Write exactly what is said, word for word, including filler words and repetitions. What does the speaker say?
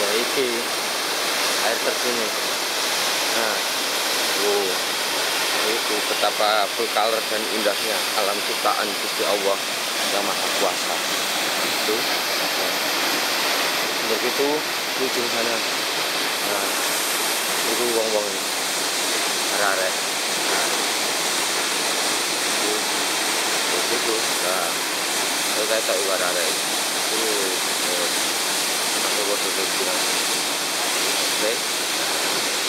iki air terjun nih. Nah, wow, itu betapa full color dan indahnya alam ciptaan Gusti Allah yang Maha Kuasa. Itu, untuk itu di ujung sana. Nah, itu wong-wong ini, arek-arek. Nah, itu, itu, itu. Nah, itu kayak tak ibarat arek. Itu, aku bodoh bilang. Oke.